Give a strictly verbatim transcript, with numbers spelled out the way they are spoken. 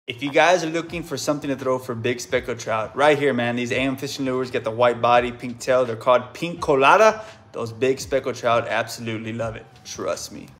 If you guys are looking for something to throw for big speckled trout, right here, man, these A M fishing lures get the white body, pink tail. They're called pink colada. Those big speckled trout absolutely love it. Trust me.